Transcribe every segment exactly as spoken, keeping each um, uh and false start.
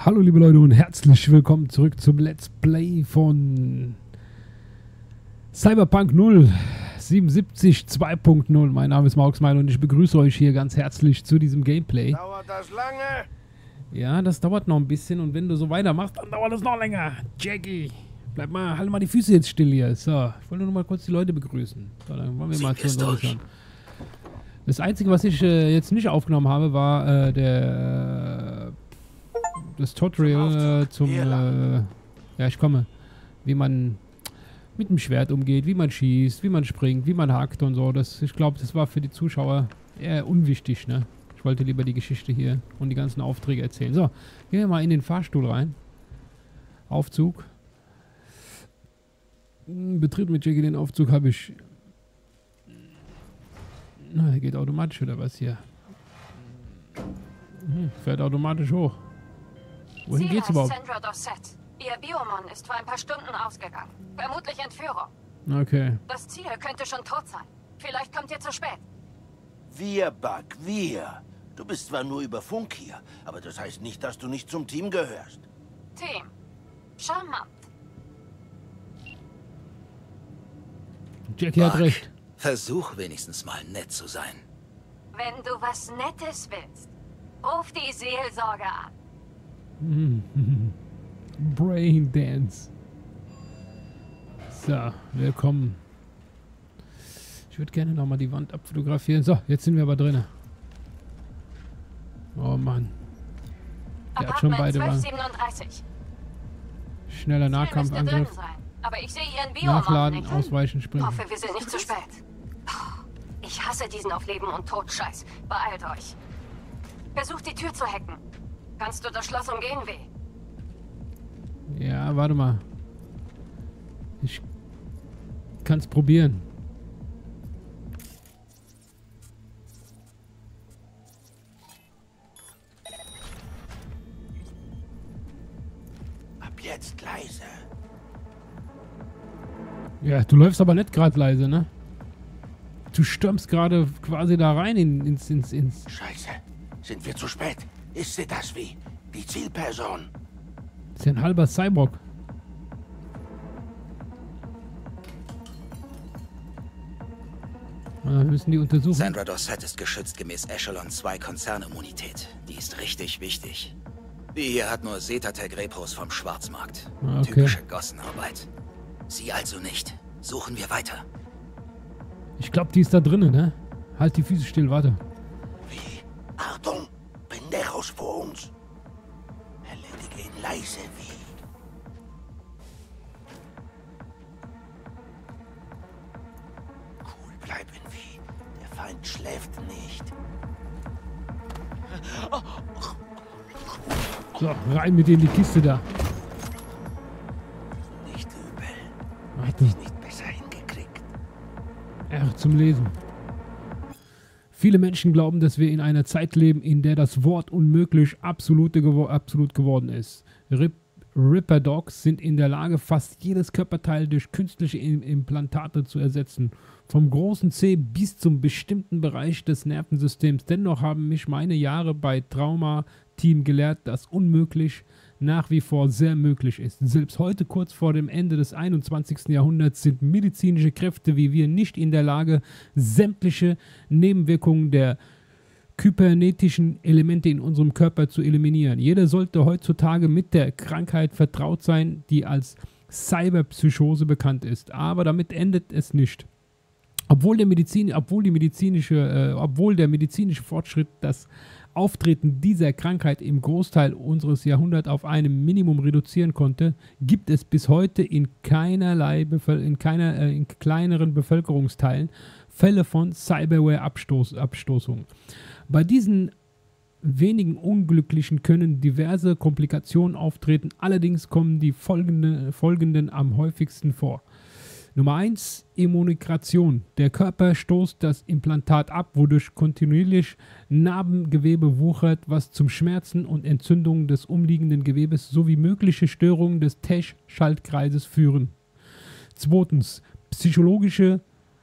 Hallo liebe Leute und herzlich willkommen zurück zum Let's Play von Cyberpunk null siebenundsiebzig zwei punkt null. Mein Name ist Marksmile und ich begrüße euch hier ganz herzlich zu diesem Gameplay. Dauert das lange? Ja, das dauert noch ein bisschen und wenn du so weitermachst, dann dauert es noch länger. Jackie, bleib mal, halt mal die Füße jetzt still hier. So, ich wollte nur mal kurz die Leute begrüßen. So, dann wollen wir mal zu uns schauen. Das Einzige, was ich äh, jetzt nicht aufgenommen habe, war äh, der... Äh, das Tutorial äh, zum, äh, ja ich komme, wie man mit dem Schwert umgeht, wie man schießt, wie man springt, wie man hackt und so. Das, ich glaube, das war für die Zuschauer eher unwichtig, ne? Ich wollte lieber die Geschichte hier und die ganzen Aufträge erzählen. So, gehen wir mal in den Fahrstuhl rein. Aufzug. Betritt mit Jackie den Aufzug habe ich... Na, der geht automatisch oder was hier? Hm, fährt automatisch hoch. Wohin Ziel geht's heißt überhaupt? Sandra Dossett. Ihr Biomon ist vor ein paar Stunden ausgegangen. Vermutlich Entführung. Okay. Das Ziel könnte schon tot sein. Vielleicht kommt ihr zu spät. Wir, Buck, wir. Du bist zwar nur über Funk hier, aber das heißt nicht, dass du nicht zum Team gehörst. Team. Charmant. Jackie hat Buck, recht. versuch wenigstens mal nett zu sein. Wenn du was Nettes willst, ruf die Seelsorge an. Brain Dance. So, willkommen. Ich würde gerne nochmal die Wand abfotografieren. So, jetzt sind wir aber drin. Oh Mann. Der hat schon beide Wagen. siebenunddreißig. Schneller Nahkampfangriff. Aber ich sehe ihren Biomon Nachladen, nicht. ausweichen, Ich springen. hoffe, wir sind nicht zu spät. Ich hasse diesen auf Leben und Tod Scheiß. Beeilt euch. Versucht die Tür zu hacken. Kannst du das Schloss umgehen, W? Ja, warte mal. Ich kann es probieren. Ab jetzt leise. Ja, du läufst aber nicht gerade leise, ne? Du stürmst gerade quasi da rein in, ins, ins, ins... Scheiße. Sind wir zu spät? Ist sie das wie? Die Zielperson? Das ist ja ein halber Cyborg. Wir müssen die untersuchen. Sandra Dossett ist geschützt gemäß Echelon zwei Konzernimmunität. Die ist richtig wichtig. Die hier hat nur Setatec-Repos vom Schwarzmarkt. Okay. Typische Gossenarbeit. Sie also nicht. Suchen wir weiter. Ich glaube, die ist da drinnen, ne? Halt die Füße still, warte. Wie? Achtung! Pendejos vor uns. Erledige ihn leise, wie. Cool bleiben, wie. Der Feind schläft nicht. So, rein mit dir in die Kiste da. Nicht übel. Warte. Nicht besser hingekriegt. R zum Lesen. Viele Menschen glauben, dass wir in einer Zeit leben, in der das Wort unmöglich absolute gewo absolut geworden ist. Rip Ripper Dogs sind in der Lage, fast jedes Körperteil durch künstliche Im Implantate zu ersetzen. Vom großen C bis zum bestimmten Bereich des Nervensystems. Dennoch haben mich meine Jahre bei Trauma-Team gelehrt, dass unmöglich nach wie vor sehr möglich ist. Selbst heute, kurz vor dem Ende des einundzwanzigsten Jahrhunderts, sind medizinische Kräfte wie wir nicht in der Lage, sämtliche Nebenwirkungen der kybernetischen Elemente in unserem Körper zu eliminieren. Jeder sollte heutzutage mit der Krankheit vertraut sein, die als Cyberpsychose bekannt ist. Aber damit endet es nicht. Obwohl der, Medizin, obwohl, die medizinische, äh, obwohl der medizinische Fortschritt das Auftreten dieser Krankheit im Großteil unseres Jahrhunderts auf einem Minimum reduzieren konnte, gibt es bis heute in keinerlei Bevöl in, keiner, äh, in kleineren Bevölkerungsteilen Fälle von Cyberware-Abstoßung. Bei diesen wenigen Unglücklichen können diverse Komplikationen auftreten, allerdings kommen die folgende, folgenden am häufigsten vor. Nummer eins, Immunikation. Der Körper stoßt das Implantat ab, wodurch kontinuierlich Narbengewebe wuchert, was zum Schmerzen und Entzündungen des umliegenden Gewebes sowie mögliche Störungen des Tesch-Schaltkreises führen. Zweitens, psychologische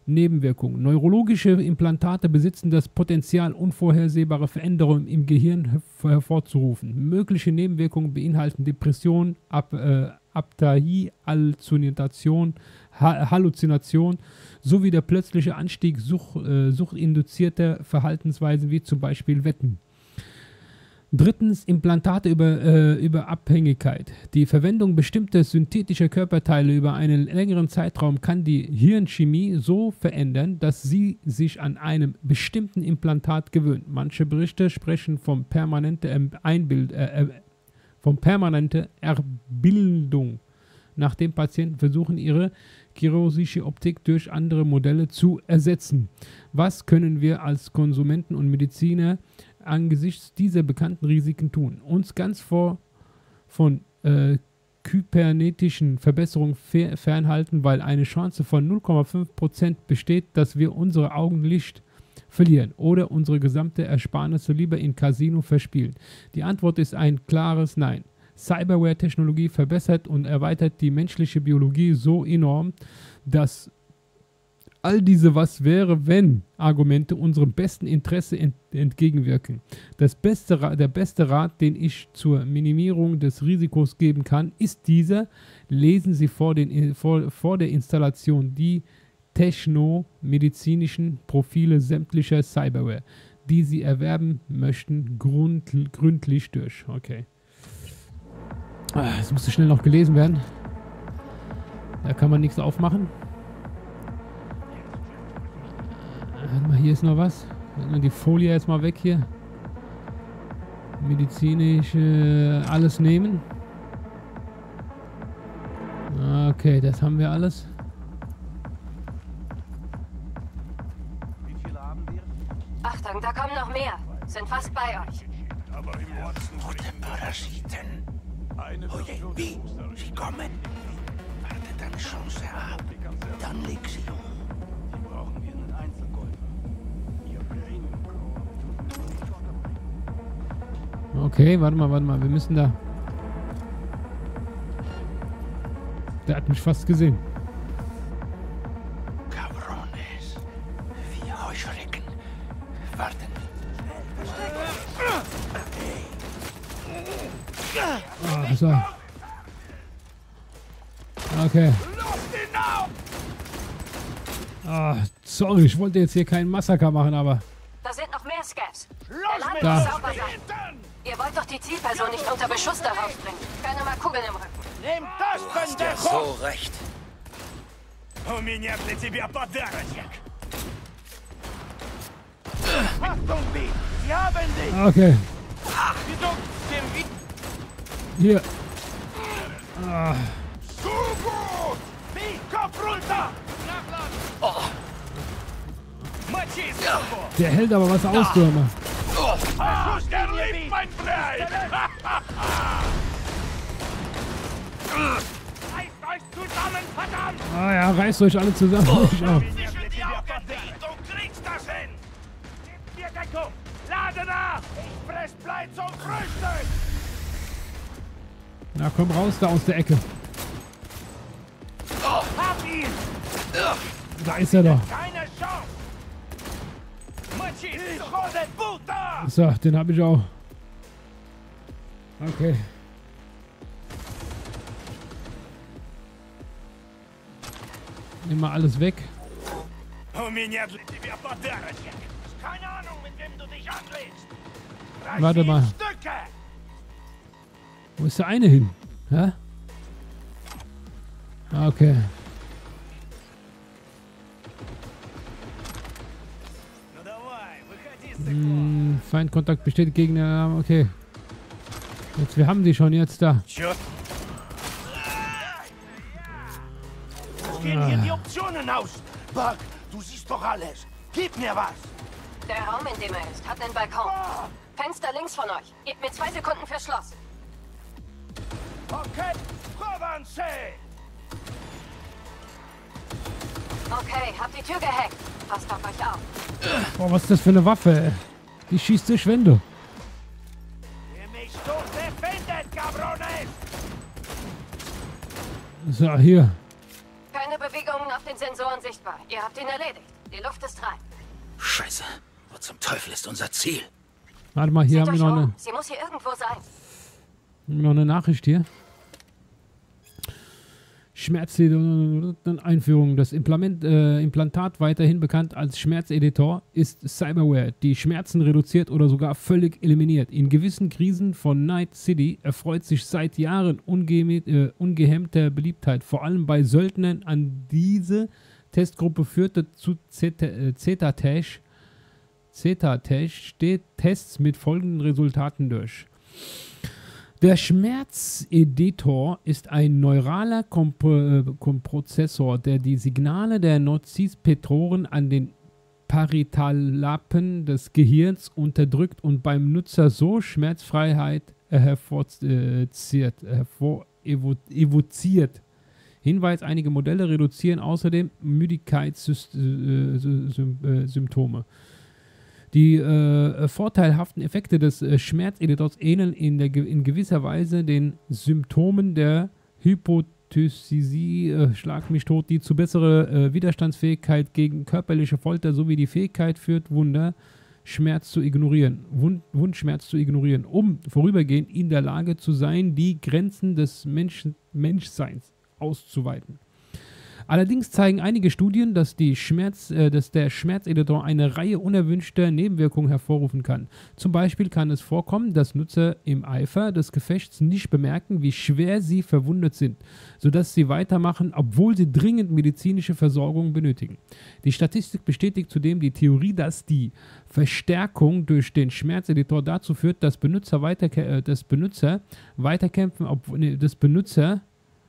Nebenwirkungen. Neurologische Implantate besitzen das Potenzial, unvorhersehbare Veränderungen im Gehirn hervorzurufen. Mögliche Nebenwirkungen beinhalten Depression, Ab, äh, Apathie, Halluzination, ha Halluzination sowie der plötzliche Anstieg such, äh, suchtinduzierter Verhaltensweisen wie zum Beispiel Wetten. Drittens, Implantate über, äh, über Abhängigkeit. Die Verwendung bestimmter synthetischer Körperteile über einen längeren Zeitraum kann die Hirnchemie so verändern, dass sie sich an einem bestimmten Implantat gewöhnt. Manche Berichte sprechen vom permanente Einbild, äh, von permanenter Erbildung, nachdem Patienten versuchen, ihre chirurgische Optik durch andere Modelle zu ersetzen. Was können wir als Konsumenten und Mediziner angesichts dieser bekannten Risiken tun? Uns ganz vor von äh, kybernetischen Verbesserungen fer fernhalten, weil eine Chance von null Komma fünf Prozent besteht, dass wir unsere Augenlicht verlieren oder unsere gesamte Ersparnisse lieber in Casino verspielen. Die Antwort ist ein klares Nein. Cyberware-Technologie verbessert und erweitert die menschliche Biologie so enorm, dass all diese Was-wäre-wenn-Argumente unserem besten Interesse ent entgegenwirken. Das beste der beste Rat, den ich zur Minimierung des Risikos geben kann, ist dieser: Lesen Sie vor, den, vor, vor der Installation die technomedizinischen Profile sämtlicher Cyberware, die Sie erwerben möchten, grund gründlich durch. Okay. Das musste schnell noch gelesen werden. Da kann man nichts aufmachen. Warte mal, hier ist noch was. Die Folie jetzt mal weg hier. Medizinisch äh, alles nehmen. Okay, das haben wir alles. Wie viele haben wir? Achtung, da kommen noch mehr. Sind fast bei euch. Aber im Watson rote Parasiten. Oh je, wie? Sie kommen. Warte deine Chance ab. Dann leg sie um. Die brauchen wir einen Einzelkäufer. Okay, warte mal, warte mal. Wir müssen da... Der hat mich fast gesehen. Cabrones. Vier Heuschrecken. Warten. Ah, so. Okay. Ah, sorry, ich wollte jetzt hier keinen Massaker machen, aber... Da sind noch mehr Scavs. Der Los Land mit Da. muss sauber sein. Ihr wollt doch die Zielperson nicht unter Beschuss daraus bringen. Keine mal Kugeln im Rücken. Nehmt das, Du hast ja so recht. У меня для тебя подарочек. Achtung, wie? Sie haben dich! Okay, Wieso? Dem wie? hier. Ah, Sugo! Wie? Kopf runter! Nachladen! Мочи, суку! der hält aber was aus, du Hammer. Schuss gegen ihr wie! Mein Brei! Reißt euch zusammen, verdammt! Ah ja, reißt euch alle zusammen. Ich auch. Ich will dir auch verdient, du kriegst das hin! Gib mir Deckung! Lade nach! Ich fress Blei zum Frühstück! Na, komm raus da aus der Ecke. Hab ihn! Da ist er doch. Keine Chance! Мочи, Hijo de puta! So, den habe ich auch. Okay. Nimm mal alles weg. У меня для тебя подарочек! Keine Ahnung, mit wem du dich anlegst! Reiß Warte sie in mal. Stücke! Wo ist der eine hin? Hä? Okay. Ну давай, выходи с Hm, Feindkontakt besteht gegen den Alarm. Okay. Jetzt, wir haben die schon jetzt da. Чё? Gehen hier die Optionen aus! Buck, du siehst doch alles! Gib mir was! Der Raum, in dem er ist, hat einen Balkon. Fenster links von euch. Gebt mir zwei Sekunden fürs Schloss. Okay, Provence! Okay, habt die Tür gehackt. Passt auf euch auf. Boah, was ist das für eine Waffe, ey? Die schießt durch Wände. Ihr mich doch defendet, cabrones! So, hier. Keine keine Bewegungen auf den Sensoren sichtbar. Ihr habt ihn erledigt. Die Luft ist rein. Scheiße. Wo zum Teufel ist unser Ziel? Warte mal, hier Seht haben wir euch noch eine, um. Sie muss hier irgendwo sein. noch eine Nachricht hier. Schmerzeditor-Einführung. Das Implement, äh, Implantat, weiterhin bekannt als Schmerzeditor, ist Cyberware, die Schmerzen reduziert oder sogar völlig eliminiert. In gewissen Krisen von Night City erfreut sich seit Jahren unge äh, ungehemmter Beliebtheit. Vor allem bei Söldnern. An diese Testgruppe führte zu Zeta-Tash steht Tests mit folgenden Resultaten durch. Der Schmerzeditor ist ein neuraler Komp äh, Prozessor, der die Signale der Nociceptoren an den Parietallappen des Gehirns unterdrückt und beim Nutzer so Schmerzfreiheit äh, hervorziert, hervor evoziert. Hinweis: Einige Modelle reduzieren außerdem Müdigkeitssymptome. Die äh, vorteilhaften Effekte des äh, Schmerzeditors ähneln in, der, in gewisser Weise den Symptomen der Hypothyresie, äh, schlag mich tot, die zu besserer äh, Widerstandsfähigkeit gegen körperliche Folter sowie die Fähigkeit führt, Wunder Schmerz zu ignorieren, Wund, Wundschmerz zu ignorieren, um vorübergehend in der Lage zu sein, die Grenzen des Menschen, Menschseins auszuweiten. Allerdings zeigen einige Studien, dass, die Schmerz, äh, dass der Schmerzeditor eine Reihe unerwünschter Nebenwirkungen hervorrufen kann. Zum Beispiel kann es vorkommen, dass Nutzer im Eifer des Gefechts nicht bemerken, wie schwer sie verwundet sind, sodass sie weitermachen, obwohl sie dringend medizinische Versorgung benötigen. Die Statistik bestätigt zudem die Theorie, dass die Verstärkung durch den Schmerzeditor dazu führt, dass Benutzer, weiter, äh, dass Benutzer weiterkämpfen, obwohl nee, das Benutzer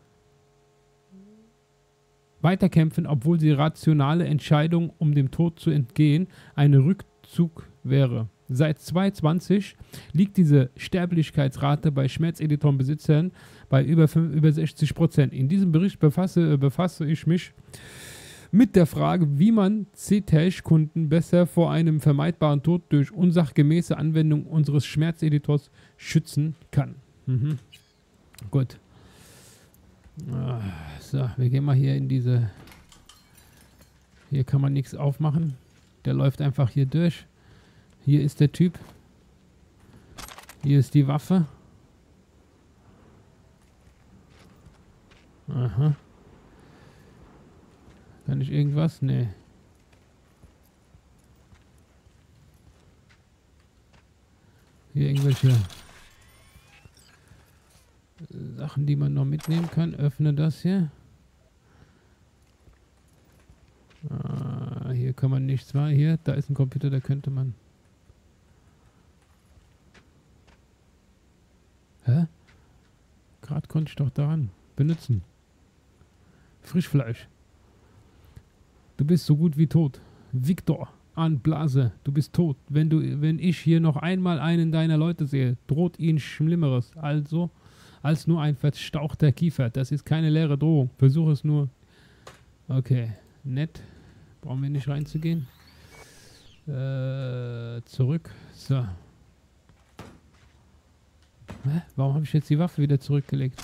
weiterkämpfen, obwohl die rationale Entscheidung, um dem Tod zu entgehen, ein Rückzug wäre. Seit zweitausendzwanzig liegt diese Sterblichkeitsrate bei Schmerzeditorenbesitzern bei über, über sechzig Prozent. In diesem Bericht befasse, befasse ich mich mit der Frage, wie man C-Tash-Kunden besser vor einem vermeidbaren Tod durch unsachgemäße Anwendung unseres Schmerzeditors schützen kann. Mhm. Gut. So, wir gehen mal hier in diese... Hier kann man nichts aufmachen. Der läuft einfach hier durch. Hier ist der Typ. Hier ist die Waffe. Aha. Kann ich irgendwas? Nee. Hier irgendwelche Sachen, die man noch mitnehmen kann. Öffne das hier. Ah, hier kann man nichts machen. Hier, da ist ein Computer, da könnte man... Hä? Gerade konnte ich doch daran benutzen. Frischfleisch. Du bist so gut wie tot. Victor an Blase, du bist tot. Wenn du, wenn ich hier noch einmal einen deiner Leute sehe, droht ihnen Schlimmeres. Also... als nur ein verstauchter Kiefer. Das ist keine leere Drohung. Versuche es nur. Okay, nett. Brauchen wir nicht reinzugehen. Äh, zurück. So. Hä? Warum habe ich jetzt die Waffe wieder zurückgelegt?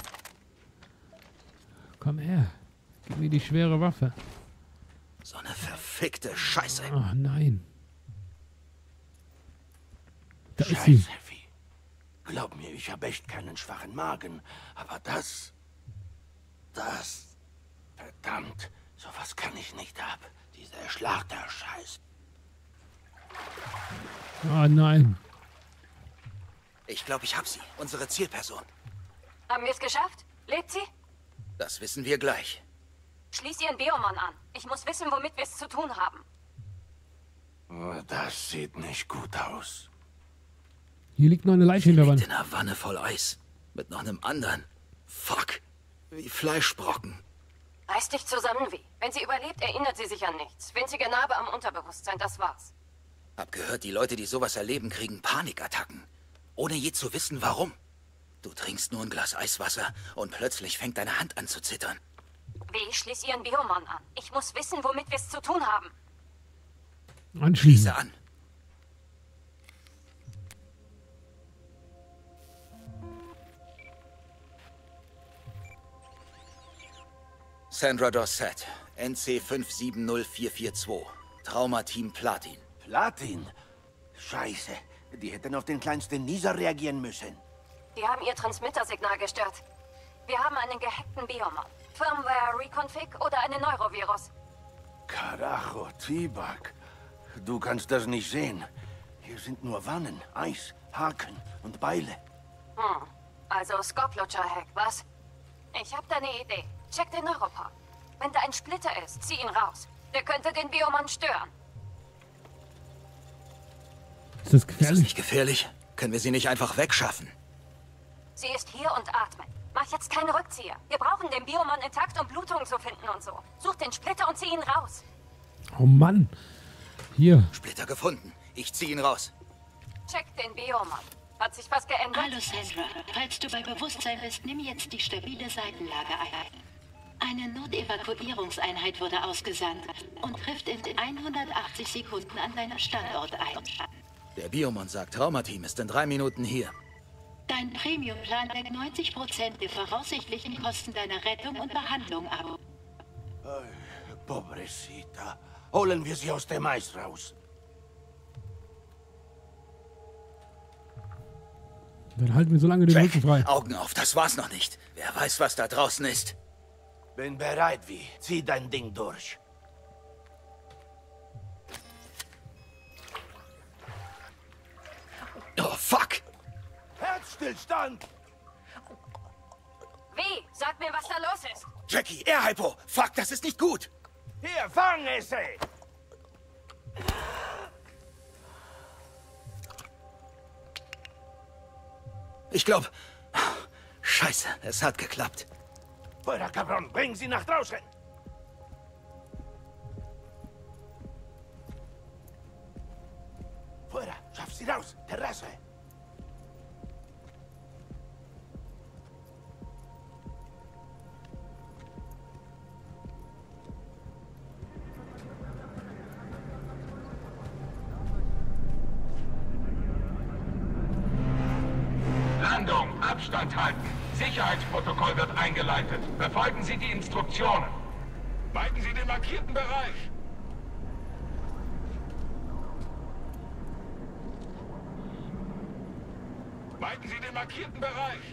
Komm her. Gib mir die schwere Waffe. So eine verfickte Scheiße. Ach nein. Da ist Scheiße, sie. Effi. Glaub mir, ich habe echt keinen schwachen Magen. Aber das... Das... Verdammt, sowas kann ich nicht ab. Dieser Schlachterscheiß. Ah nein. Ich glaube, ich hab sie. Unsere Zielperson. Haben wir es geschafft? Lebt sie? Das wissen wir gleich. Schließ ihren Biomon an. Ich muss wissen, womit wir es zu tun haben. Oh, das sieht nicht gut aus. Hier liegt noch eine Leiche in der Wand. In einer Wanne voll Eis. Mit noch einem anderen. Fuck. Wie Fleischbrocken. Reiß dich zusammen, wie. Wenn sie überlebt, erinnert sie sich an nichts. Winzige Narbe am Unterbewusstsein, das war's. Hab gehört, die Leute, die sowas erleben, kriegen Panikattacken. Ohne je zu wissen, warum. Du trinkst nur ein Glas Eiswasser und plötzlich fängt deine Hand an zu zittern. Wie, schließ ihren Biomon an. Ich muss wissen, womit wir es zu tun haben. Anschließen. Schließe an. Sandra Dorsett, N C fünf sieben null vier vier zwei. Traumateam Platin. Platin? Scheiße. Die hätten auf den kleinsten Nieser reagieren müssen. Die haben ihr Transmittersignal gestört. Wir haben einen gehackten Biomon. Firmware Reconfig oder einen Neurovirus. Carajo, T-Bug. Du kannst das nicht sehen. Hier sind nur Wannen, Eis, Haken und Beile. Hm. Also Skoplutscher-Hack, was? Ich hab da eine Idee. Check den Neuropod. Wenn da ein Splitter ist, zieh ihn raus. Der könnte den Biomon stören. Ist das Ist das gefährlich? nicht gefährlich? Können wir sie nicht einfach wegschaffen? Sie ist hier und atmet. Mach jetzt keine Rückzieher. Wir brauchen den Biomon intakt, um Blutung zu finden und so. Such den Splitter und zieh ihn raus. Oh Mann. Hier. Splitter gefunden. Ich zieh ihn raus. Check den Biomon. Hat sich was geändert? Hallo Sandra, falls du bei Bewusstsein bist, nimm jetzt die stabile Seitenlage ein. Eine Notevakuierungseinheit wurde ausgesandt und trifft in hundertachtzig Sekunden an deinem Standort ein. Der Biomon sagt, Traumateam ist in drei Minuten hier. Dein Premium-Plan deckt neunzig Prozent der voraussichtlichen Kosten deiner Rettung und Behandlung ab. Ay, pobrecita. Holen wir sie aus dem Eis raus. Dann halten wir so lange den Jack, Rücken frei. Augen auf, das war's noch nicht. Wer weiß, was da draußen ist. Bin bereit, wie. Zieh dein Ding durch. Oh, fuck! Herzstillstand! Wie? Sag mir, was da los ist. Jackie, Air-Hypo! Fuck, das ist nicht gut! Hier, fang es! Ich glaube... Scheiße, es hat geklappt. Fuera, Cabron, bring sie nach draußen! Fuera, schaff sie raus! Terrasse! Landung, Abstand halten. Sicherheitsprotokoll wird eingeleitet. Befolgen Sie die Instruktionen. Meiden Sie den markierten Bereich. Meiden Sie den markierten Bereich.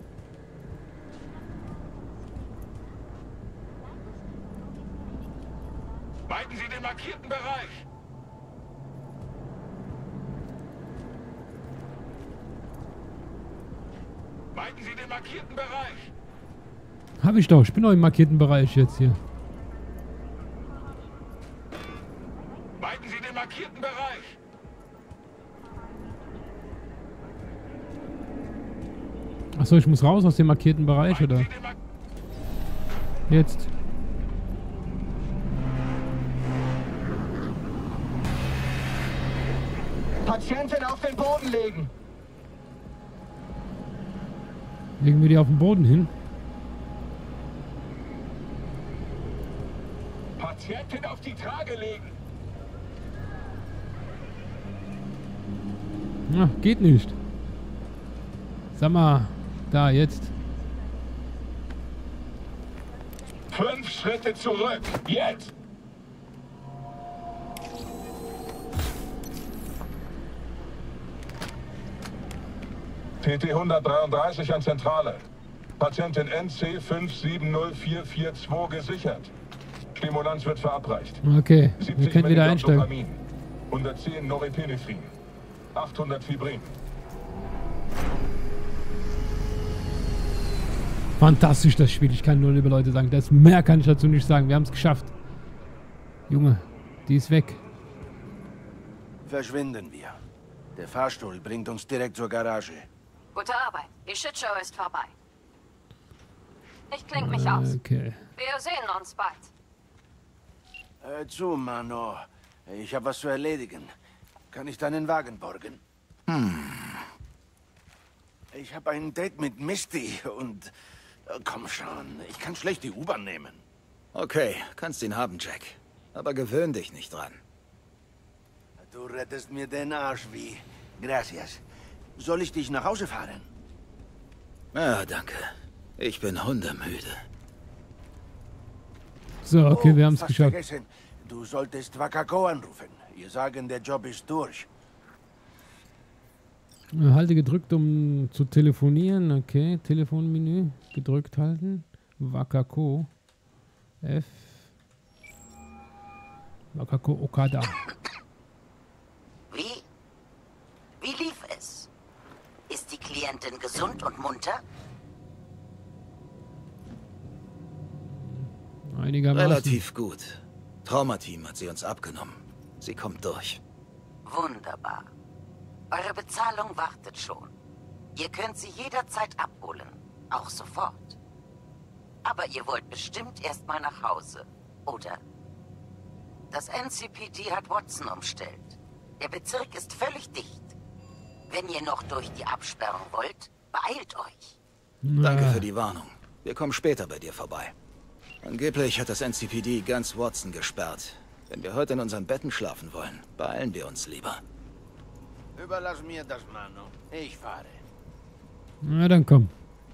Meiden Sie den markierten Bereich. Meiden Sie den markierten Bereich. Hab ich doch. Ich bin doch im markierten Bereich jetzt hier. Meiden Sie den markierten Bereich. Achso, ich muss raus aus dem markierten Bereich, Meiden oder? Sie den Mar- Jetzt. Patientin auf den Boden legen. Legen wir die auf den Boden hin. Patientin auf die Trage legen. Ja, geht nicht. Sag mal, da, jetzt. Fünf Schritte zurück. Jetzt. T T hundertdreiunddreißig an Zentrale. Patientin N C fünf sieben null vier vier zwei gesichert. Stimulanz wird verabreicht. Okay, wir siebzig können wieder Milligramm einsteigen. Dopamin, hundertzehn Norepinephrine, achthundert Fibrin. Fantastisch, das Spiel. Ich kann nur, liebe Leute, sagen, das mehr kann ich dazu nicht sagen. Wir haben es geschafft. Junge, die ist weg. Verschwinden wir. Der Fahrstuhl bringt uns direkt zur Garage. Gute Arbeit. Die Shitshow ist vorbei. Ich kling mich aus. Okay. Wir sehen uns bald. Hör zu, Mano. Ich habe was zu erledigen. Kann ich deinen Wagen borgen? Hm. Ich habe ein Date mit Misty und... Komm schon, ich kann schlecht die U-Bahn nehmen. Okay, kannst ihn haben, Jack. Aber gewöhn dich nicht dran. Du rettest mir den Arsch, wie. Gracias. Soll ich dich nach Hause fahren? Ja, danke. Ich bin hundemüde. So, okay, Oh, wir haben es fast geschafft. vergessen. Du solltest Wakako anrufen. Ihr sagen, der Job ist durch. Halte gedrückt, um zu telefonieren. Okay, Telefonmenü. Gedrückt halten. Wakako. F. Wakako Okada. Wie? Wie lief es? Ist die Klientin gesund und munter? Einigermaßen. Relativ gut. Traumateam hat sie uns abgenommen. Sie kommt durch. Wunderbar. Eure Bezahlung wartet schon. Ihr könnt sie jederzeit abholen. Auch sofort. Aber ihr wollt bestimmt erstmal nach Hause, oder? Das N C P D hat Watson umstellt. Der Bezirk ist völlig dicht. Wenn ihr noch durch die Absperrung wollt, beeilt euch. Danke für die Warnung. Wir kommen später bei dir vorbei. Angeblich hat das N C P D ganz Watson gesperrt. Wenn wir heute in unseren Betten schlafen wollen, beeilen wir uns lieber. Überlass mir das, Mano. Ich fahre. Na, dann komm.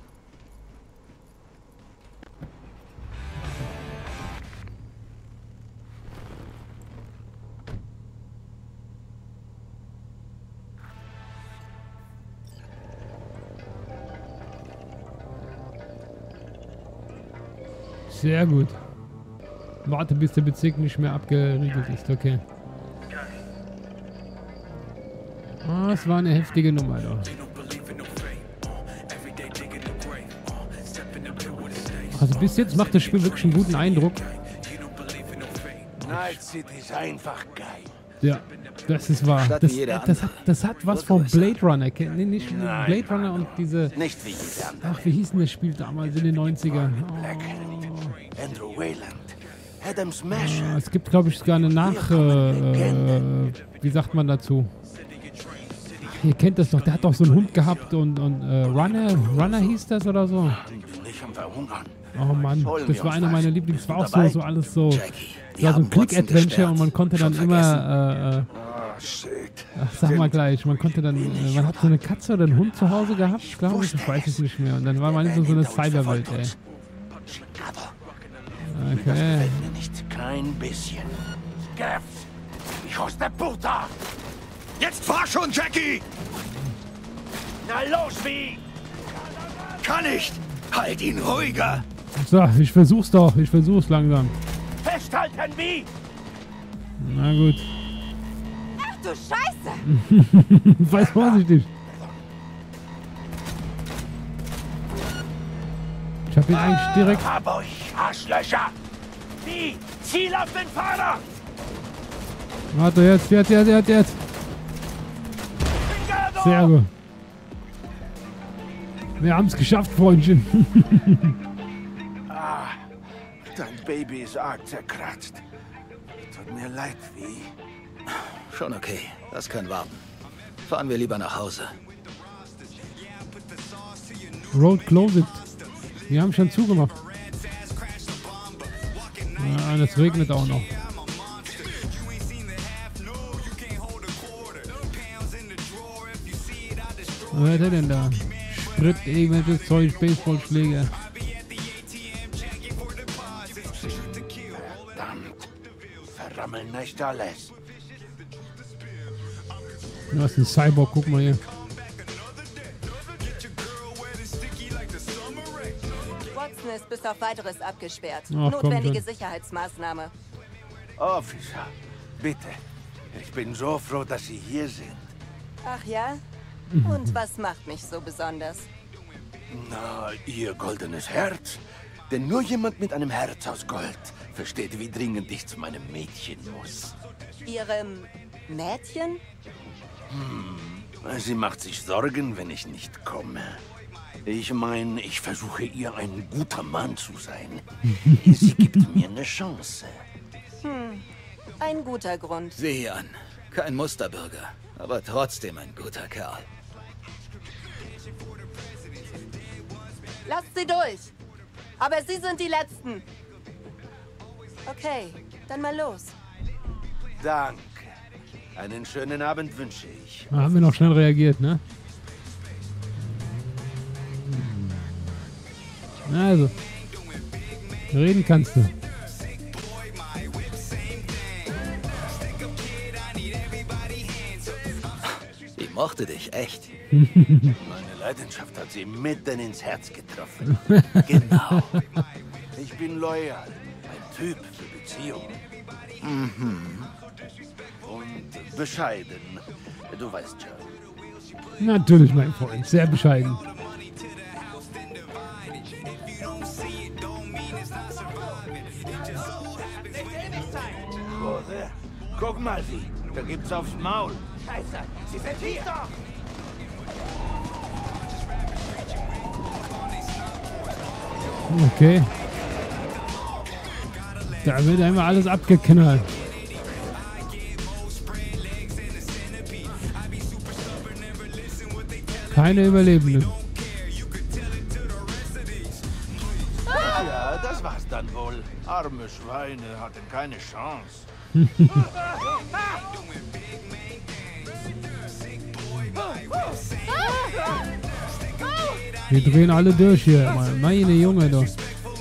Sehr gut. Warte, bis der Bezirk nicht mehr abgeriegelt ist. Okay. Oh, das war eine heftige Nummer, doch. Also bis jetzt macht das Spiel wirklich einen guten Eindruck. Night City ist einfach geil. Ja, das ist wahr. Statt Das, wie jeder das, hat, das hat was von Blade Runner. Kennt- Nee, nicht Nein, Blade Runner und diese... Nicht wie jeder andere. Ach, wie hieß denn das Spiel damals in den neunzigern? Black Oh, Andrew Wayland. Adam Smasher. es gibt, glaube ich, sogar eine Nach... Äh, äh, wie sagt man dazu? Ach, ihr kennt das doch. Der hat doch so einen Hund gehabt und, und äh, Runner, Runner hieß das oder so. Ich am Verhungern. Oh Mann, Holen das wir war uns einer was. meiner Lieblings. Bist War du auch so, dabei? so alles so... Jackie, Das wir war so ein haben Watson Click-Adventure gesperrt. und man konnte dann Schon immer... Äh, äh, Oh, shit. Ach, sag mal gleich, man konnte dann, äh, man hat so eine Katze oder einen Hund zu Hause gehabt, glaube ich, ich weiß es nicht mehr. Und dann war man in so eine Cyberwelt, ey. Aber Okay. gefällt mir nicht. Kein bisschen. Greff! Hijos de puta! Jetzt fahr schon, Jackie! Na los, wie! Kann nicht! Halt ihn ruhiger! So, ich versuch's doch, ich versuch's langsam. Festhalten, wie! Na gut. Ach du Scheiße! Sei vorsichtig. Ich hab ihn eigentlich direkt... Hab euch, Arschlöcher! Wie? Ziel auf den Fahrer! Warte, jetzt, jetzt, jetzt, jetzt, jetzt. Pingado! Sehr gut. Wir haben's geschafft, Freundchen. Ah, dein Baby ist arg zerkratzt. Tut mir leid, wie. Schon okay, das kann warten. Fahren wir lieber nach Hause. Road closed. Wir haben schon zugemacht. Ja, das regnet auch noch. Was hat er denn da? Sprit, irgendwelches Zeug, Baseballschläge. Verdammt. Verrammeln nicht alles. Du hast einen Cyborg, guck mal hier. Watson ist bis auf weiteres abgesperrt. Ach, komm Notwendige schon. Sicherheitsmaßnahme. Officer, bitte. Ich bin so froh, dass Sie hier sind. Ach ja? Und was macht mich so besonders? Na, Ihr goldenes Herz. Denn nur jemand mit einem Herz aus Gold versteht, wie dringend ich zu meinem Mädchen muss. Ihrem Mädchen? Sie macht sich Sorgen, wenn ich nicht komme. Ich meine, ich versuche ihr ein guter Mann zu sein. Sie gibt mir eine Chance. Ein guter Grund. Sieh hier an. Kein Musterbürger, aber trotzdem ein guter Kerl. Lasst sie durch! Aber Sie sind die Letzten! Okay, dann mal los. Danke. Einen schönen Abend wünsche ich. Da haben wir noch schnell reagiert, ne? Also. Reden kannst du. Mochte dich, echt. Meine Leidenschaft hat sie mitten ins Herz getroffen. Genau. Ich bin loyal. Ein Typ für Beziehungen. Mhm. Und bescheiden. Du weißt schon. Natürlich, mein Freund. Sehr bescheiden. Oder? Guck mal, wie. Da gibt's aufs Maul. Scheiße, sie sind hier. Okay. Da wird einmal alles abgeknallt. Keine Überlebenden. Ja, das war's dann wohl. Arme Schweine hatten keine Chance. Wir drehen alle durch hier. Meine Junge doch.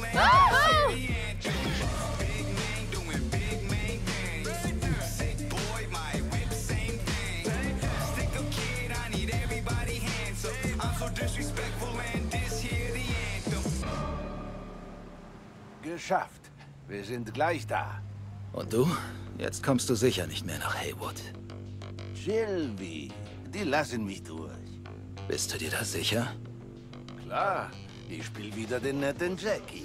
Geschafft. Wir sind gleich da. Und du? Jetzt kommst du sicher nicht mehr nach Haywood. Shelby, die lassen mich durch. Bist du dir da sicher? Klar, ich spiele wieder den netten Jackie.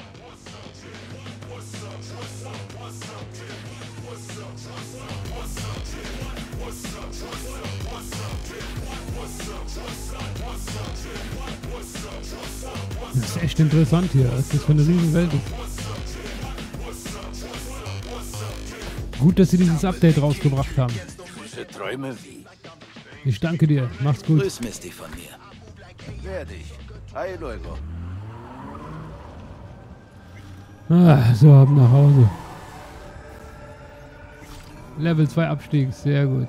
Das ist echt interessant hier, was das für eine riesen Welt ist. Gut, dass sie dieses Update rausgebracht haben. Diese Träume wie? Ich danke dir, mach's gut. Grüß Misty von mir. Werde ich. Hi, Luego. Ah, so, ab nach Hause. Level zwei Abstieg, sehr gut.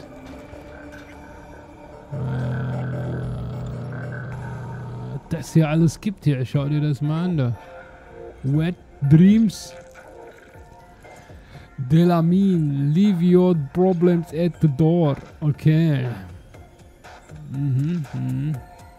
Das hier alles gibt hier, schau dir das mal an da. Wet Dreams. Delamine, leave your problems at the door. Okay. Mhm, mhm.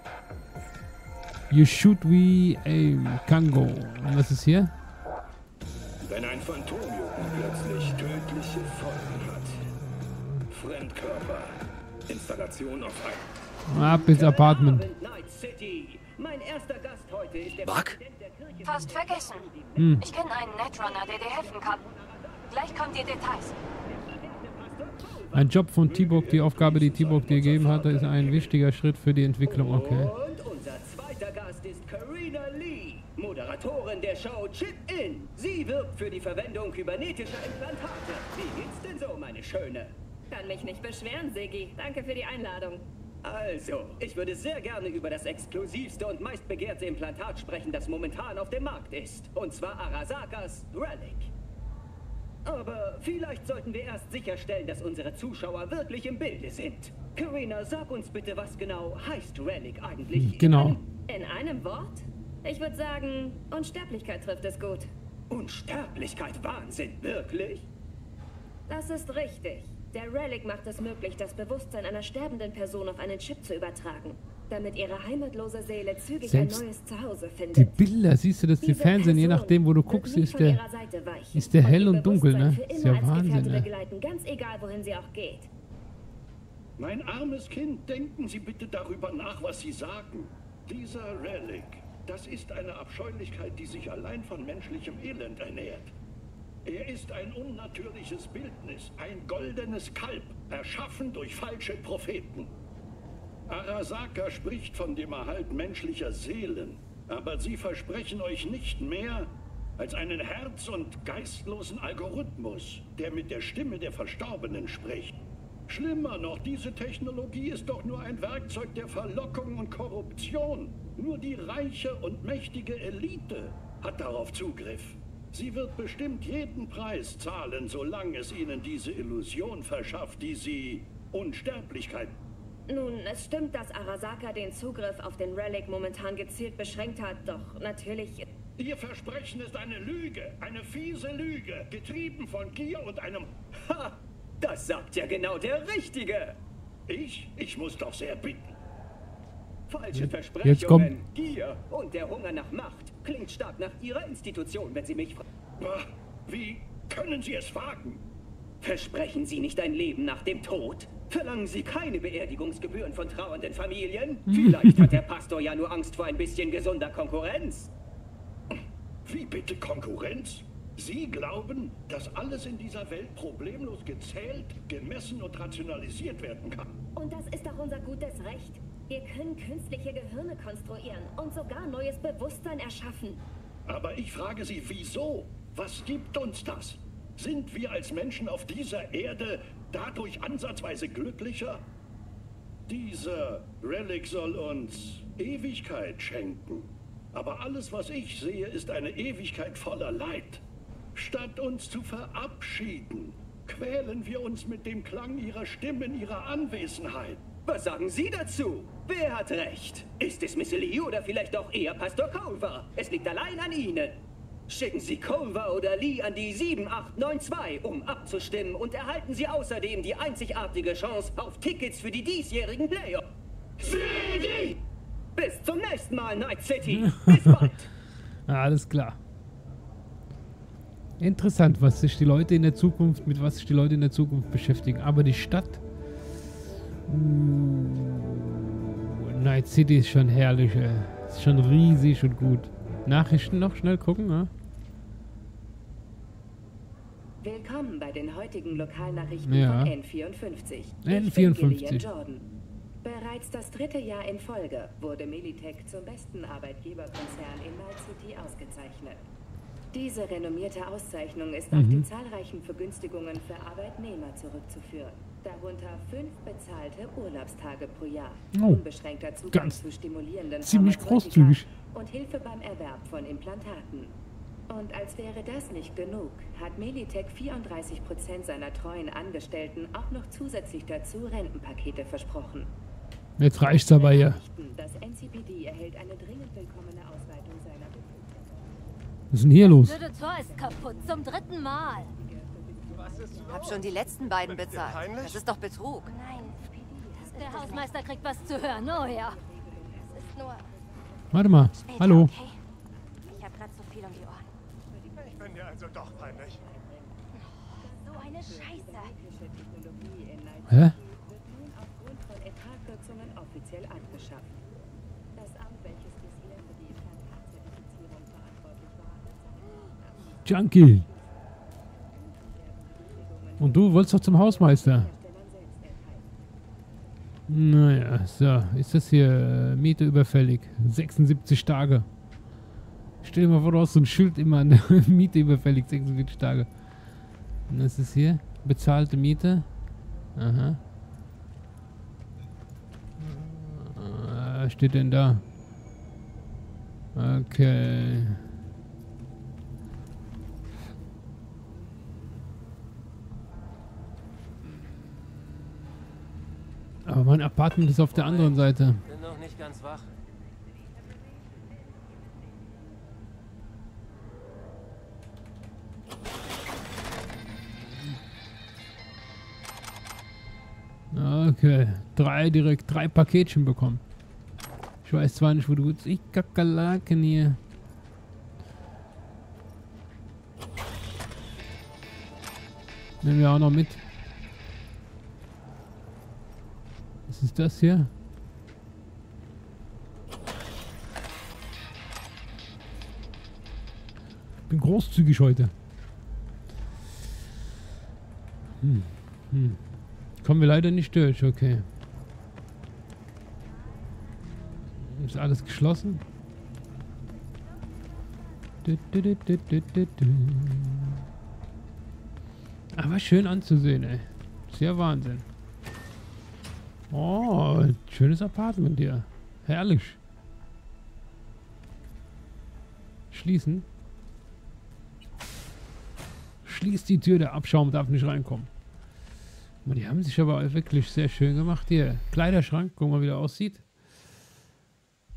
You shoot we aim. Kango. Und was ist hier? Wenn ein Phantomjucken plötzlich tödliche Folgen hat. Fremdkörper. Installation auf ein... Ab ins Apartment. Buck? Fast vergessen. Hm. Ich kenne einen Netrunner, der dir helfen kann. Gleich kommen die Details. Ein Job von T-Bog, die Aufgabe, die T-Bog dir gegeben hatte, ist ein wichtiger Schritt für die Entwicklung. Okay. Und unser zweiter Gast ist Carina Lee, Moderatorin der Show Chip In. Sie wirbt für die Verwendung kybernetischer Implantate. Wie geht's denn so, meine Schöne? Kann mich nicht beschweren, Siggi. Danke für die Einladung. Also, ich würde sehr gerne über das exklusivste und meistbegehrte Implantat sprechen, das momentan auf dem Markt ist. Und zwar Arasakas Relic. Aber vielleicht sollten wir erst sicherstellen, dass unsere Zuschauer wirklich im Bilde sind. Carina, sag uns bitte, was genau heißt Relic eigentlich? Genau. In einem Wort? Ich würde sagen, Unsterblichkeit trifft es gut. Unsterblichkeit? Wahnsinn, wirklich? Das ist richtig. Der Relic macht es möglich, das Bewusstsein einer sterbenden Person auf einen Chip zu übertragen, damit ihre heimatlose Seele zügig Selbst ein neues Zuhause findet. Die Bilder, siehst du, dass die Fernsehen, je nachdem, wo du guckst, ist der, ist der hell und dunkel, ne? Ist ja Wahnsinn, ne? Begleiten, ganz egal, wohin sie auch geht. Mein armes Kind, denken Sie bitte darüber nach, was Sie sagen. Dieser Relic, das ist eine Abscheulichkeit, die sich allein von menschlichem Elend ernährt. Er ist ein unnatürliches Bildnis, ein goldenes Kalb, erschaffen durch falsche Propheten. Arasaka spricht von dem Erhalt menschlicher Seelen, aber sie versprechen euch nicht mehr als einen herz- und geistlosen Algorithmus, der mit der Stimme der Verstorbenen spricht. Schlimmer noch, diese Technologie ist doch nur ein Werkzeug der Verlockung und Korruption. Nur die reiche und mächtige Elite hat darauf Zugriff. Sie wird bestimmt jeden Preis zahlen, solange es ihnen diese Illusion verschafft, die sie Unsterblichkeit. Nun, es stimmt, dass Arasaka den Zugriff auf den Relic momentan gezielt beschränkt hat, doch natürlich... Ihr Versprechen ist eine Lüge, eine fiese Lüge, getrieben von Gier und einem... Ha! Das sagt ja genau der Richtige! Ich? Ich muss doch sehr bitten. Falsche Jetzt Versprechungen, kommt- Gier und der Hunger nach Macht klingt stark nach Ihrer Institution, wenn Sie mich fragen. Wie können Sie es wagen? Versprechen Sie nicht ein Leben nach dem Tod? Verlangen Sie keine Beerdigungsgebühren von trauernden Familien? Vielleicht hat der Pastor ja nur Angst vor ein bisschen gesunder Konkurrenz. Wie bitte Konkurrenz? Sie glauben, dass alles in dieser Welt problemlos gezählt, gemessen und rationalisiert werden kann. Und das ist doch unser gutes Recht. Wir können künstliche Gehirne konstruieren und sogar neues Bewusstsein erschaffen. Aber ich frage Sie, wieso? Was gibt uns das? Sind wir als Menschen auf dieser Erde dadurch ansatzweise glücklicher? Dieser Relic soll uns Ewigkeit schenken. Aber alles, was ich sehe, ist eine Ewigkeit voller Leid. Statt uns zu verabschieden, quälen wir uns mit dem Klang ihrer Stimme in ihrer Anwesenheit. Was sagen Sie dazu? Wer hat recht? Ist es Miss Lee oder vielleicht auch eher Pastor Culver? Es liegt allein an Ihnen. Schicken Sie Culver oder Lee an die sieben acht neun zwei, um abzustimmen, und erhalten Sie außerdem die einzigartige Chance auf Tickets für die diesjährigen Playoffs. City! Bis zum nächsten Mal, Night City. Bis bald. Alles klar. Interessant, was sich die Leute in der Zukunft, mit was sich die Leute in der Zukunft beschäftigen. Aber die Stadt... Uh, Night City ist schon herrlich, ey. Ist schon riesig und gut. Nachrichten noch schnell gucken, ja? Willkommen bei den heutigen Lokalnachrichten Ja. von N vierundfünfzig. N Ich bin vierundfünfzig. Gillian Jordan. Bereits das dritte Jahr in Folge wurde Militech zum besten Arbeitgeberkonzern in Night City ausgezeichnet. Diese renommierte Auszeichnung ist auf Mhm. die zahlreichen Vergünstigungen für Arbeitnehmer zurückzuführen. Darunter fünf bezahlte Urlaubstage pro Jahr, Oh, unbeschränkter Zugang ganz zu stimulierenden ziemlich Pharmazeutika großzügig. und Hilfe beim Erwerb von Implantaten. Und als wäre das nicht genug, hat Militech vierunddreißig Prozent seiner treuen Angestellten auch noch zusätzlich dazu Rentenpakete versprochen. Jetzt reicht's aber hier. Das N C P D erhält eine dringend willkommene Ausweitung seiner Was ist denn hier los? Das blöde Tor ist kaputt, zum dritten Mal. Hab schon die letzten beiden bezahlt. Das ist doch Betrug. Nein, der Hausmeister kriegt was zu hören, oh ja. Das ist nur... Warte mal. Später, Hallo. okay? Ich hab grad so viel um die Ohren. Ich bin dir also doch peinlich. So eine Scheiße. Hä? aufgrund von Etatkürzungen offiziell abgeschafft. Das Amt, welches bisher für die Implantatzertifizierung verantwortlich war, hat Junkie. Und du wolltest doch zum Hausmeister. Naja, so. Ist das hier äh, Miete überfällig? sechsundsiebzig Tage. Stell dir mal vor, du hast so ein Schild immer an der Miete überfällig, sechsundsiebzig Tage. Und das ist hier bezahlte Miete. Aha. Äh, Was steht denn da? Okay. Aber mein Apartment ist auf der anderen Seite. Bin noch nicht ganz wach. Okay. Drei direkt, drei Paketchen bekommen. Ich weiß zwar nicht, wo du bist. Ich Kakerlaken hier. Nehmen wir auch noch mit. Was ist das hier? Ich bin großzügig heute. Hm. Hm. Kommen wir leider nicht durch, okay. Ist alles geschlossen? Du, du, du, du, du, du, du. Aber schön anzusehen, ey. Ist ja Wahnsinn. Oh, schönes Apartment hier. Herrlich. Schließen. Schließt die Tür, der Abschaum darf nicht reinkommen. Die haben sich aber wirklich sehr schön gemacht hier. Kleiderschrank, guck mal, wie der aussieht.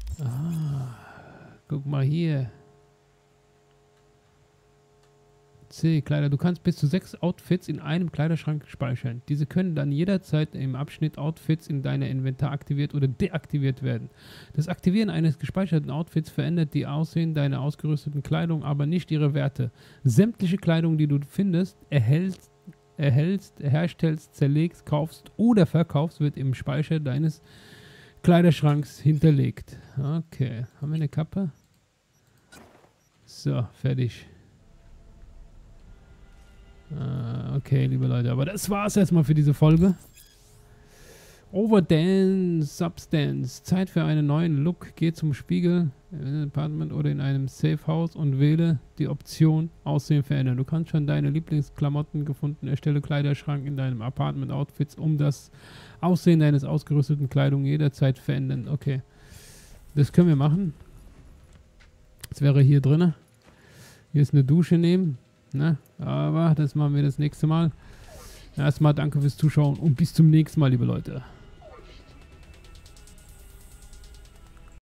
Ah, guck mal hier. C, Kleider. Du kannst bis zu sechs Outfits in einem Kleiderschrank speichern. Diese können dann jederzeit im Abschnitt Outfits in deinem Inventar aktiviert oder deaktiviert werden. Das Aktivieren eines gespeicherten Outfits verändert die Aussehen deiner ausgerüsteten Kleidung, aber nicht ihre Werte. Sämtliche Kleidung, die du findest, erhältst, erhältst, herstellst, zerlegst, kaufst oder verkaufst, wird im Speicher deines Kleiderschranks hinterlegt. Okay, haben wir eine Kappe? So, fertig. Uh, okay, liebe Leute, aber das war's erstmal für diese Folge. Overdance, Substance. Zeit für einen neuen Look. Geh zum Spiegel, in einem Apartment oder in einem Safe House und wähle die Option Aussehen verändern. Du kannst schon deine Lieblingsklamotten gefunden. Erstelle Kleiderschrank in deinem Apartment Outfits, um das Aussehen deines ausgerüsteten Kleidung jederzeit verändern. Okay, das können wir machen. Das wäre hier drin. Hier ist eine Dusche nehmen. Ne? Aber das machen wir das nächste Mal. Erstmal danke fürs Zuschauen und bis zum nächsten Mal, liebe Leute.